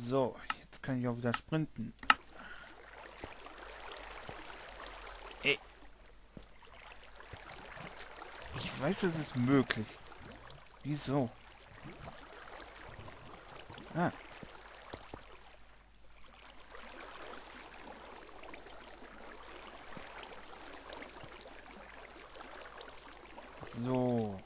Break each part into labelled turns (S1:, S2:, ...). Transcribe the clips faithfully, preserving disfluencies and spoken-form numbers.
S1: So, jetzt kann ich auch wieder sprinten. Ey. Ich weiß, es ist möglich. Wieso? Ah. So.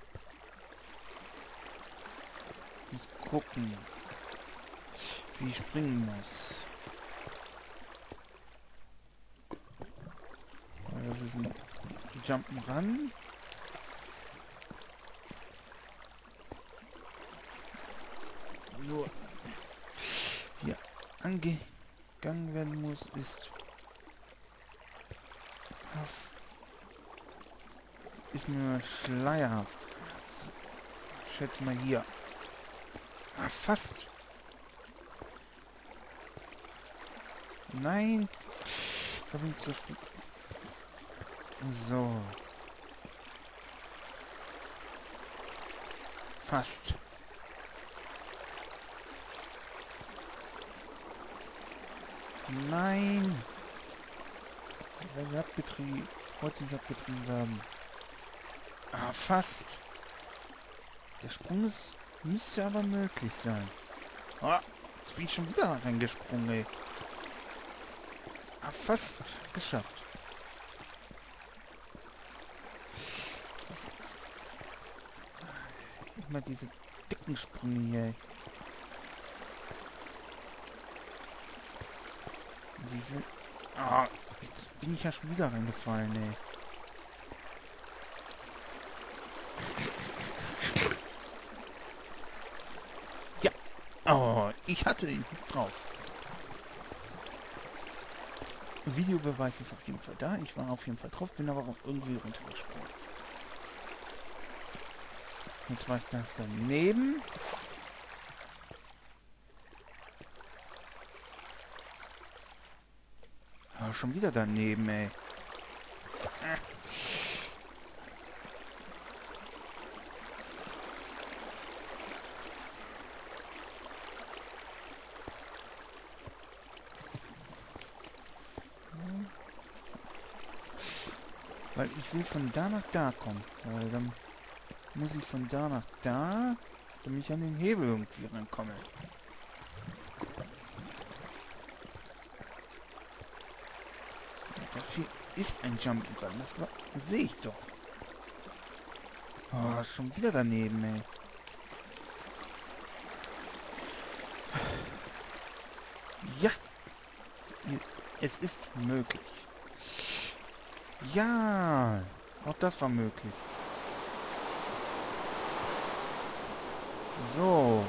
S1: Ich muss gucken, wie ich springen muss. Das ist ein Jump'n'Run. Nur hier angegangen werden muss, ist ist mir schleierhaft. Ich schätze mal hier. Ah, fast. Nein. Da bin ich zu spät. So. Fast. Nein. Wenn wir abgetrieben, wollte ich abgetrieben werden. Ah, fast. Der Sprung ist, müsste aber möglich sein. Ah, jetzt bin ich schon wieder reingesprungen, ey. Ah, fast geschafft. Immer diese dicken Sprünge hier, ey. Sie will... Ah, jetzt bin ich ja schon wieder reingefallen, ey. Ja. Oh, ich hatte ihn drauf. Videobeweis ist auf jeden Fall da. Ich war auf jeden Fall drauf, bin aber auch irgendwie runtergesprungen. Jetzt war ich das daneben. Oh, schon wieder daneben, ey. Ah. Weil ich will von da nach da kommen. Weil dann muss ich von da nach da, damit ich an den Hebel irgendwie rankomme. Das hier ist ein Jump'n'Run. Das sehe ich doch. Oh, schon wieder daneben, ey. Ja. Es ist möglich. Ja. Auch das war möglich. So.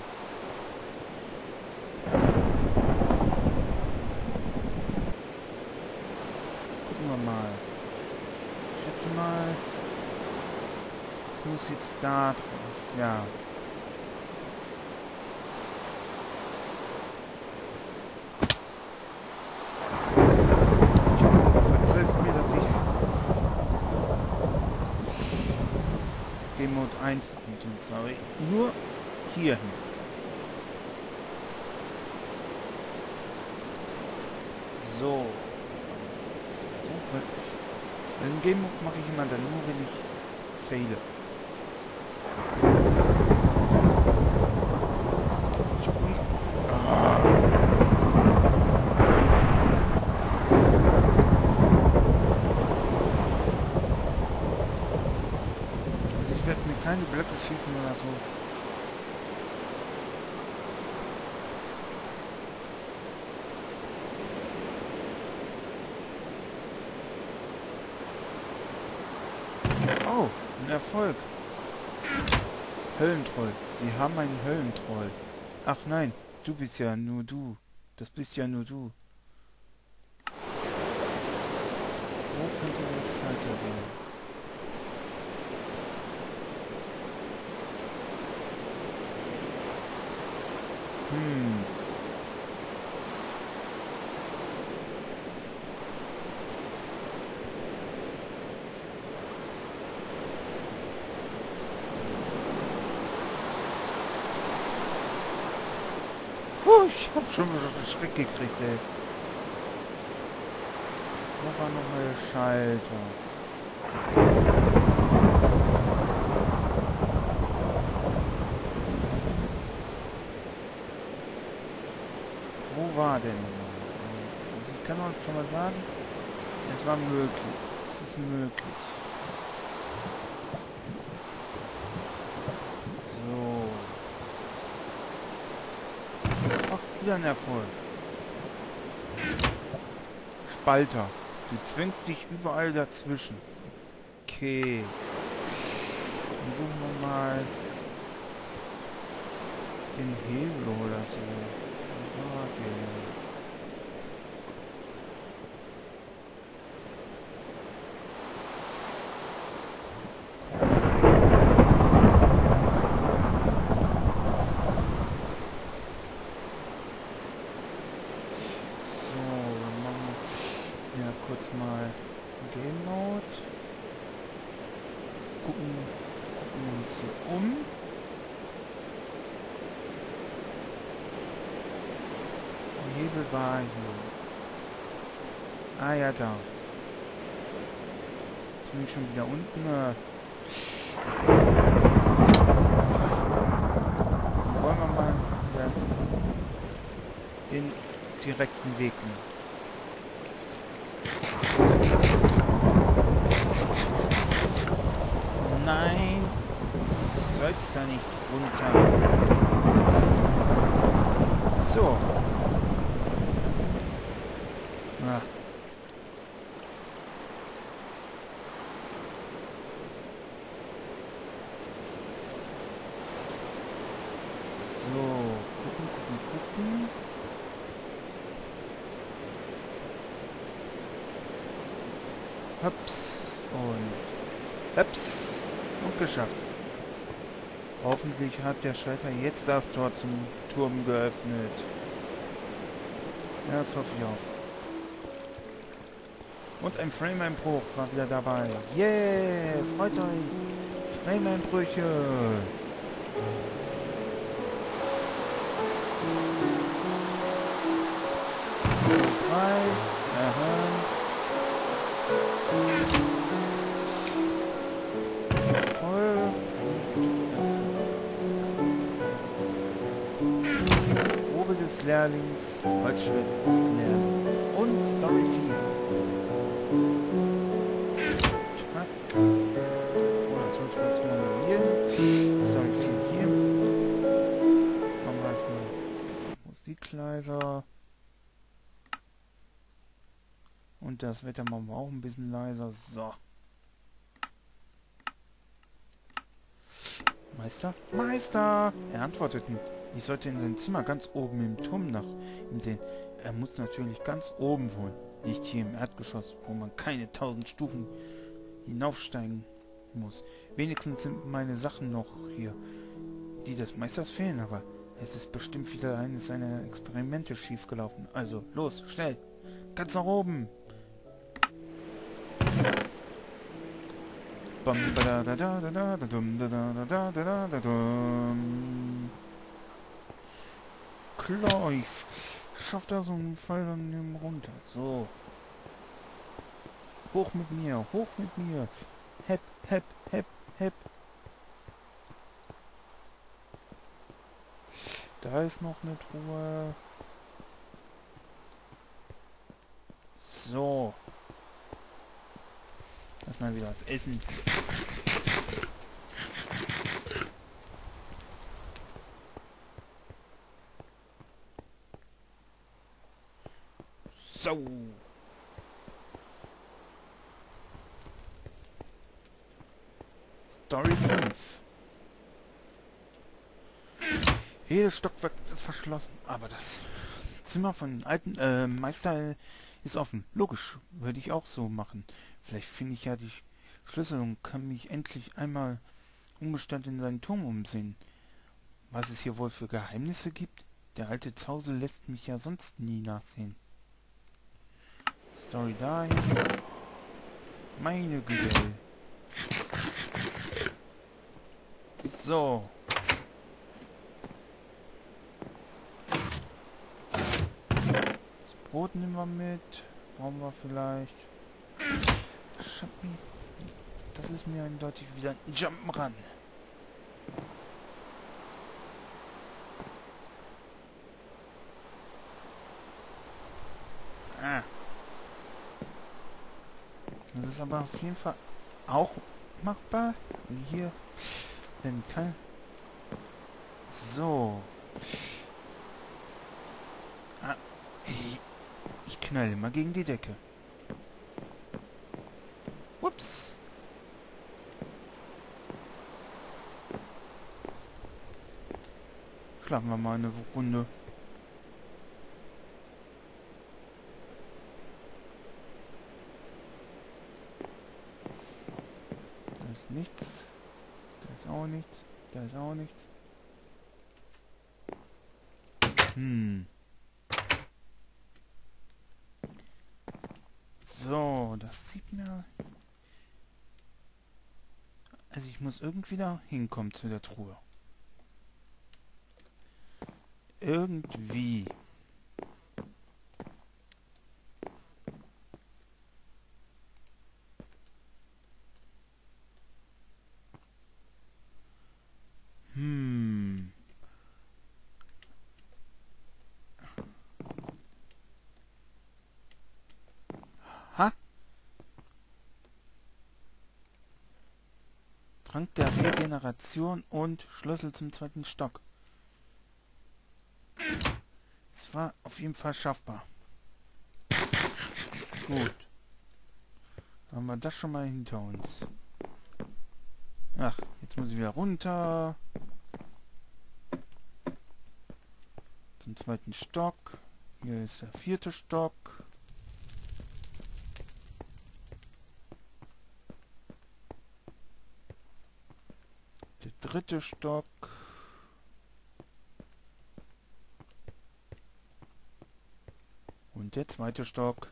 S1: Gucken wir mal. Ich schätze mal. Ich muss jetzt da drauf. Ja. Verzeihst mir, dass ich Game Mode eins benutzt habe. Nur hier hin. So. Das ist vielleicht auch wirklich. Den Game Mode mache ich immer dann nur, wenn ich faile. Ah. Also ich werde mir keine Blöcke schicken oder so. Oh, ein Erfolg. Höllentroll. Sie haben einen Höllentroll. Ach nein, du bist ja nur du. Das bist ja nur du. Wo könnte der Schalter gehen? Hm. Puh. Oh, ich hab schon einen Schreck gekriegt, ey. Wo war noch mal der Schalter? Wo war der nochmal? Ich kann auch schon mal sagen, es war möglich. Es ist möglich. So. Ach, wieder ein Erfolg. Spalter. Du zwingst dich überall dazwischen. Okay. Dann suchen wir mal den Hebel oder so. Wo war der? So, dann machen wir ja kurz mal Game Mode. Gucken, gucken uns hier um. Der Hebel war hier. Ah ja, da. Jetzt bin ich schon wieder unten. Äh. Wollen wir mal ja, den direkten Weg nehmen. Nein, du sollst da nicht runter. So. Ah. So, gucken, gucken, gucken. Hups und hups und geschafft. Hoffentlich hat der Schalter jetzt das Tor zum Turm geöffnet. Ja, das hoffe ich auch. Und ein Frame-Einbruch war wieder dabei. Yeah, freut euch. Frame-Einbrüche. Drei. Aha. Voll. Probe des Lehrlings, Holzschwert des Lehrlings und Story vier. Tack. Oh, das soll ich jetzt mal hier. Story vier hier. Machen wir erstmal Musik leiser. Und das Wetter machen wir auch ein bisschen leiser. So. Meister? Meister! Er antwortet nicht. Ich sollte in sein Zimmer ganz oben im Turm nach ihm sehen. Er muss natürlich ganz oben wohnen. Nicht hier im Erdgeschoss, wo man keine tausend Stufen hinaufsteigen muss. Wenigstens sind meine Sachen noch hier. Die des Meisters fehlen, aber es ist bestimmt wieder eines seiner Experimente schiefgelaufen. Also, los, schnell! Ganz nach oben! Klar, ich schaff da so einen Fall dann runter. So. Hoch mit mir, hoch mit mir. Hep, hep, hep, hep. Da ist noch eine Truhe. So. Lass mal wieder was essen. So. Story fünf. Jedes Stockwerk ist verschlossen, aber das Zimmer von alten äh, Meister ist offen. Logisch, würde ich auch so machen. Vielleicht finde ich ja die Schlüssel und kann mich endlich einmal ungestattet in seinen Turm umsehen. Was es hier wohl für Geheimnisse gibt? Der alte Zausel lässt mich ja sonst nie nachsehen. Story dahin. Meine Güte. So. Brot nehmen wir mit. Brauchen wir vielleicht. Schappi. Das ist mir eindeutig wieder ein Jump'n'Run. Ah. Das ist aber auf jeden Fall auch machbar. Hier, wenn kein... So. Ah. Ich, ich knalle mal gegen die Decke. Ups. Schlafen wir mal eine Runde. Da ist nichts. Da ist auch nichts. Da ist auch nichts. Hm. So, das sieht mir... Also ich muss irgendwie da hinkommen zu der Truhe. Irgendwie. Hm. Ha? Trank der Regeneration und Schlüssel zum zweiten Stock. Es war auf jeden Fall schaffbar. Gut. Haben wir das schon mal hinter uns. Ach, jetzt muss ich wieder runter. Zum zweiten Stock. Hier ist der vierte Stock. Der dritte Stock. Und der zweite Stock.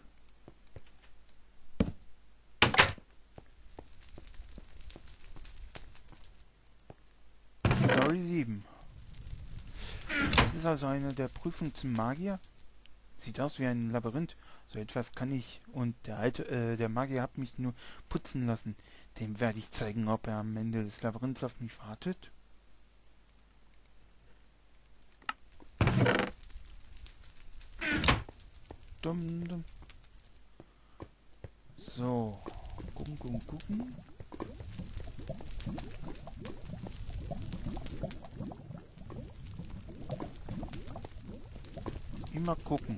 S1: Story sieben. Das ist also eine der Prüfungen zum Magier. Sieht aus wie ein Labyrinth. So etwas kann ich. Und der alte, äh, der Magier hat mich nur putzen lassen. Dem werde ich zeigen, ob er am Ende des Labyrinths auf mich wartet. Dumm, dumm. So. Gucken, gucken, gucken. Immer gucken.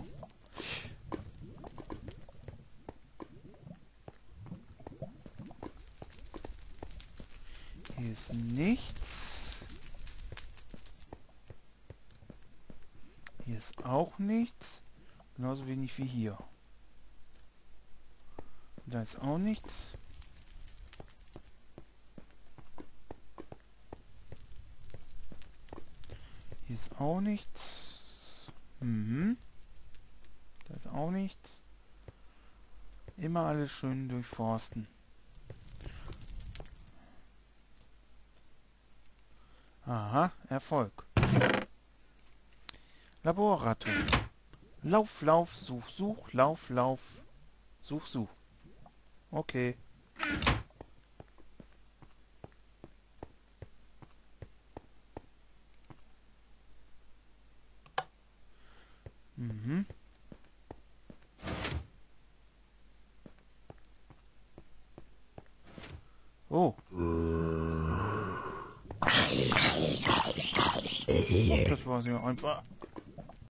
S1: Hier ist nichts. Hier ist auch nichts. Genauso wenig wie hier. Da ist auch nichts. Hier ist auch nichts. Mhm. Da ist auch nichts. Immer alles schön durchforsten. Aha, Erfolg. Laborratte. Lauf, lauf, such, such, lauf, lauf. Such, such. Okay. Mhm. Oh. Das war sehr einfach.